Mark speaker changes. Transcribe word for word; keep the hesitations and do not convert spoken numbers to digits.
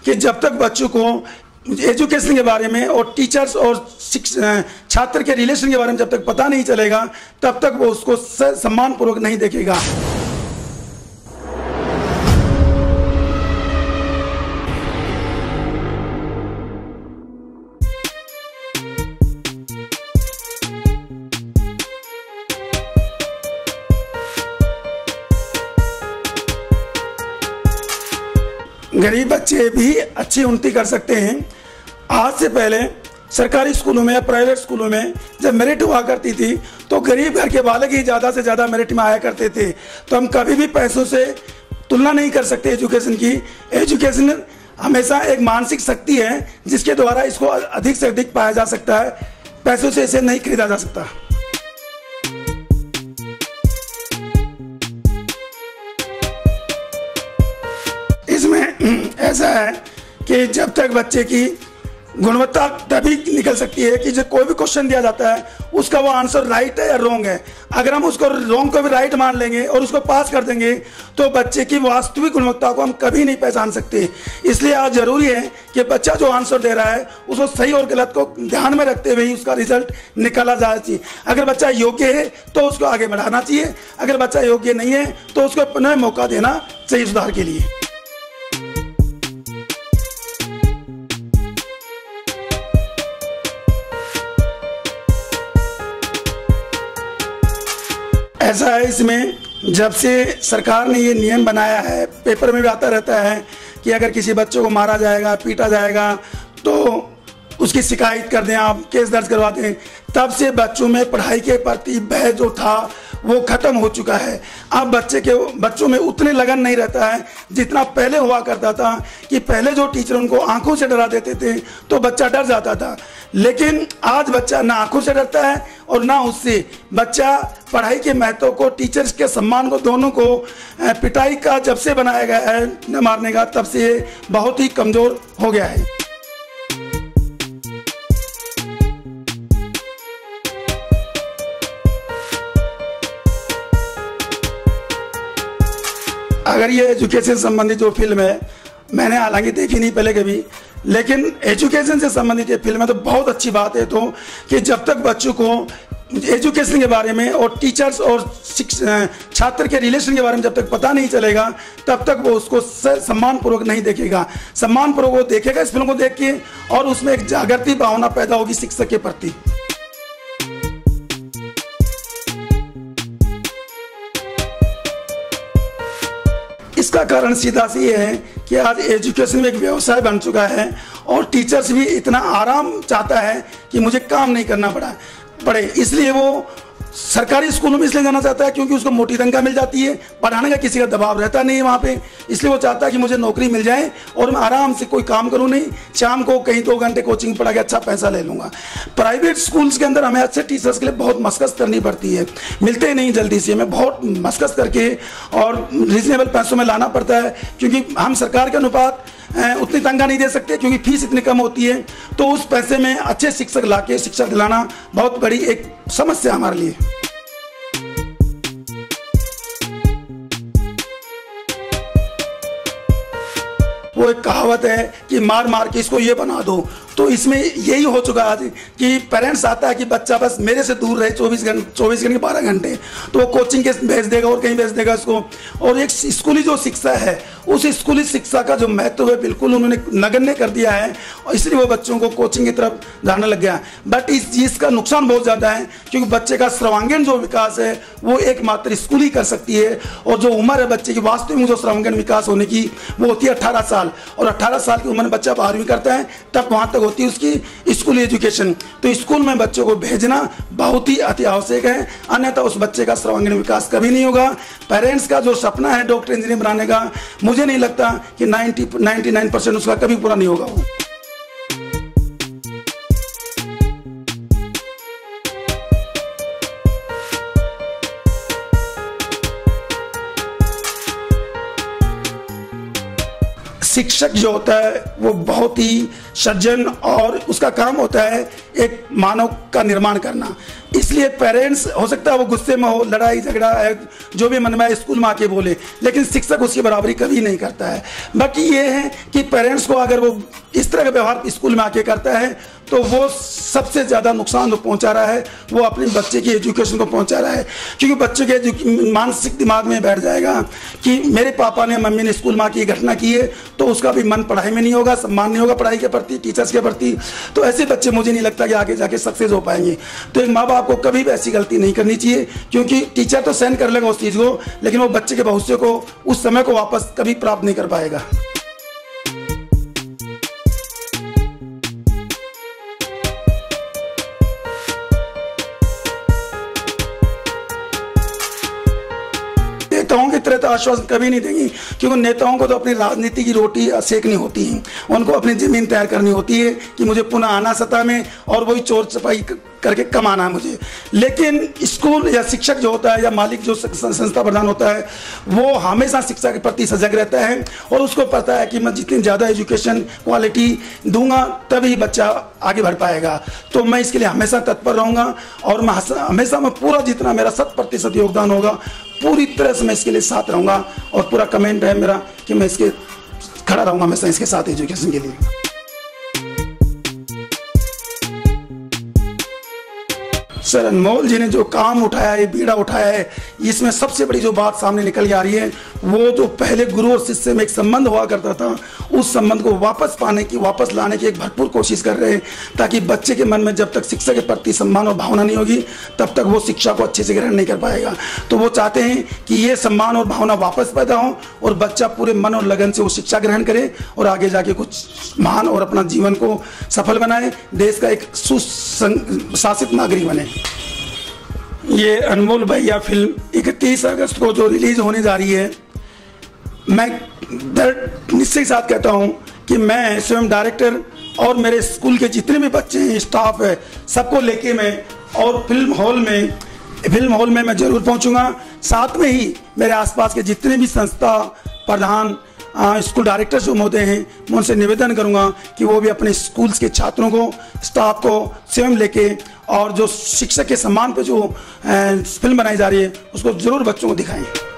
Speaker 1: कि जब तक बच्चों को एजुकेशन के बारे में और टीचर्स और छात्र के रिलेशन के बारे में जब तक पता नहीं चलेगा तब तक वो उसको सम्मानपूर्वक नहीं देखेगा। गरीब बच्चे भी अच्छी उन्नति कर सकते हैं। आज से पहले सरकारी स्कूलों में या प्राइवेट स्कूलों में जब मेरिट हुआ करती थी तो गरीब घर के बालक ही ज़्यादा से ज़्यादा मेरिट में आया करते थे। तो हम कभी भी पैसों से तुलना नहीं कर सकते एजुकेशन की। एजुकेशन हमेशा एक मानसिक शक्ति है जिसके द्वारा इसको अधिक से अधिक पाया जा सकता है, पैसों से इसे नहीं खरीदा जा सकता। इसमें ऐसा है कि जब तक बच्चे की गुणवत्ता तभी निकल सकती है कि जब कोई भी क्वेश्चन दिया जाता है उसका वो आंसर राइट है या रॉन्ग है। अगर हम उसको रॉन्ग को भी राइट मान लेंगे और उसको पास कर देंगे तो बच्चे की वास्तविक गुणवत्ता को हम कभी नहीं पहचान सकते। इसलिए आज जरूरी है कि बच्चा जो आंसर दे रहा है उसको सही और गलत को ध्यान में रखते हुए ही उसका रिजल्ट निकाला जाना चाहिए। अगर बच्चा योग्य है तो उसको आगे बढ़ाना चाहिए, अगर बच्चा योग्य नहीं है तो उसको पुनः मौका देना चाहिए सुधार के लिए। ऐसा है इसमें जब से सरकार ने ये नियम बनाया है, पेपर में भी आता रहता है कि अगर किसी बच्चों को मारा जाएगा, पीटा जाएगा तो उसकी शिकायत कर दें, आप केस दर्ज करवा दें। तब से बच्चों में पढ़ाई के प्रति भय जो था वो खत्म हो चुका है। अब बच्चे के बच्चों में उतने लगन नहीं रहता है जितना पहले हुआ करता था कि पहले जो टीचर उनको आंखों से डरा देते थे तो बच्चा डर जाता था। लेकिन आज बच्चा ना आंखों से डरता है और ना उससे। बच्चा पढ़ाई के महत्व को, टीचर्स के सम्मान को, दोनों को पिटाई का जब से बनाया गया है न मारने का, तब से बहुत ही कमज़ोर हो गया है। अगर ये एजुकेशन संबंधित जो फिल्म है, मैंने हालांकि देखी नहीं पहले कभी, लेकिन एजुकेशन से संबंधित ये फिल्म है तो बहुत अच्छी बात है तो कि जब तक बच्चों को एजुकेशन के बारे में और टीचर्स और छात्र के रिलेशन के बारे में जब तक पता नहीं चलेगा तब तक वो उसको सम्मानपूर्वक नहीं देखेगा। सम्मानपूर्वक वो देखेगा इस फिल्म को देख के और उसमें एक जागृति भावना पैदा होगी शिक्षक के प्रति। इसका कारण सीधा सी ये है कि आज एजुकेशन में एक व्यवसाय बन चुका है और टीचर्स भी इतना आराम चाहता है कि मुझे काम नहीं करना पड़ा पड़े, इसलिए वो सरकारी स्कूलों में इसलिए जाना चाहता है क्योंकि उसको मोटी तनख्वाह मिल जाती है, पढ़ाने का किसी का दबाव रहता नहीं है वहाँ पे। इसलिए वो चाहता है कि मुझे नौकरी मिल जाए और मैं आराम से कोई काम करूँ नहीं, शाम को कहीं दो घंटे कोचिंग पढ़ा के अच्छा पैसा ले लूँगा। प्राइवेट स्कूल्स के अंदर हमें अच्छे टीचर्स के लिए बहुत मशक्कत करनी पड़ती है, मिलते नहीं जल्दी से, हमें बहुत मशक्कत करके और रिजनेबल पैसों में लाना पड़ता है क्योंकि हम सरकार के अनुपात उतनी तनख्वाह नहीं दे सकते क्योंकि फीस इतनी कम होती है। तो उस पैसे में अच्छे शिक्षक लाके शिक्षा दिलाना बहुत बड़ी एक समस्या हमारे लिए। वो एक कहावत है कि मार मार के इसको ये बना दो, तो इसमें यही हो चुका है आज कि पेरेंट्स आता है कि बच्चा बस मेरे से दूर रहे चौबीस घंटे चौबीस घंटे बारह घंटे, तो वो कोचिंग के भेज देगा और कहीं भेज देगा इसको। और एक स्कूली जो शिक्षा है उस स्कूली शिक्षा का जो महत्व है बिल्कुल उन्होंने नगण्य कर दिया है और इसलिए वो बच्चों को कोचिंग की तरफ जाने लग गया। बट इस चीज़ का नुकसान बहुत ज़्यादा है क्योंकि बच्चे का सर्वांगीण जो विकास है वो एकमात्र स्कूल ही कर सकती है और जो उम्र है बच्चे की वास्तविक जो सर्वांगीण विकास होने की वो होती है अट्ठारह साल, और अट्ठारह साल की उम्र में बच्चा बारहवीं करता है तब वहाँ तक होती है उसकी स्कूल एजुकेशन। तो स्कूल में बच्चों को भेजना बहुत ही अति आवश्यक है, अन्यथा उस बच्चे का सर्वांगीण विकास कभी नहीं होगा। पेरेंट्स का जो सपना है डॉक्टर इंजीनियर बनाने का, मुझे नहीं लगता कि नाइन्टी नाइन्टी नाइन परसेंट उसका कभी पूरा नहीं होगा। वो शिक्षक जो होता है वो बहुत ही सज्जन और उसका काम होता है एक मानव का निर्माण करना। इसलिए पेरेंट्स हो सकता है वो गुस्से में हो, लड़ाई झगड़ा है, जो भी मन में आए स्कूल में आके बोले, लेकिन शिक्षक उसकी बराबरी कभी नहीं करता है। बाकी ये है कि पेरेंट्स को अगर वो इस तरह का व्यवहार स्कूल में आके करता है तो वो सबसे ज़्यादा नुकसान पहुंचा रहा है, वो अपने बच्चे की एजुकेशन को पहुंचा रहा है। क्योंकि बच्चे के मानसिक दिमाग में बैठ जाएगा कि मेरे पापा ने मम्मी ने स्कूल में आके घटना की है, तो उसका भी मन पढ़ाई में नहीं होगा, सम्मान नहीं होगा पढ़ाई के प्रति, टीचर्स के प्रति। तो ऐसे बच्चे मुझे नहीं लगता कि आगे जाके सक्सेस हो पाएंगे। तो एक माँ बाप को कभी भी ऐसी गलती नहीं करनी चाहिए, क्योंकि टीचर तो सहन कर लेगा उस चीज़ को, लेकिन वो बच्चे के भविष्य को, उस समय को वापस कभी प्राप्त नहीं कर पाएगा। नेताओं की तरह तो आश्वासन कभी नहीं देंगी, क्योंकि नेताओं को तो अपनी राजनीति की रोटी सेकनी होती है, उनको अपनी जमीन तैयार करनी होती है कि मुझे पुनः आना सत्ता में और वही चोर चपाई करके कमाना है मुझे। लेकिन स्कूल या शिक्षक जो होता है या मालिक जो संस्था प्रधान होता है वो हमेशा शिक्षा के प्रति सजग रहता है और उसको पता है कि मैं जितनी ज़्यादा एजुकेशन क्वालिटी दूंगा तभी बच्चा आगे बढ़ पाएगा। तो मैं इसके लिए हमेशा तत्पर रहूँगा और मैं हमेशा मैं पूरा जितना मेरा शत प्रतिशत योगदान होगा पूरी तरह से मैं इसके लिए साथ रहूँगा और पूरा कमेंट है मेरा कि मैं इसके खड़ा रहूँगा हमेशा इसके साथ एजुकेशन के लिए। सर अनमोल जी ने जो काम उठाया है, बीड़ा उठाया है, इसमें सबसे बड़ी जो बात सामने निकल के आ रही है वो जो पहले गुरु और शिष्य में एक संबंध हुआ करता था, उस संबंध को वापस पाने की, वापस लाने की एक भरपूर कोशिश कर रहे हैं, ताकि बच्चे के मन में जब तक शिक्षा के प्रति सम्मान और भावना नहीं होगी तब तक वो शिक्षा को अच्छे से ग्रहण नहीं कर पाएगा। तो वो चाहते हैं कि ये सम्मान और भावना वापस पैदा हो और बच्चा पूरे मन और लगन से वो शिक्षा ग्रहण करे और आगे जाके कुछ महान और अपना जीवन को सफल बनाए, देश का एक सुशासित नागरिक बने। ये अनमोल भैया फिल्म इकतीस अगस्त को जो रिलीज होने जा रही है, मैं दृढ़ निश्चय के साथ कहता हूँ कि मैं स्वयं डायरेक्टर और मेरे स्कूल के जितने भी बच्चे हैं, स्टाफ है, सबको लेके मैं और फिल्म हॉल में फिल्म हॉल में मैं जरूर पहुँचूँगा। साथ में ही मेरे आसपास के जितने भी संस्था प्रधान, स्कूल डायरेक्टर जो महोदय हैं, मैं उनसे निवेदन करूंगा कि वो भी अपने स्कूल्स के छात्रों को, स्टाफ को स्वयं लेके और जो शिक्षक के सम्मान पे जो फिल्म बनाई जा रही है उसको जरूर बच्चों को दिखाएं।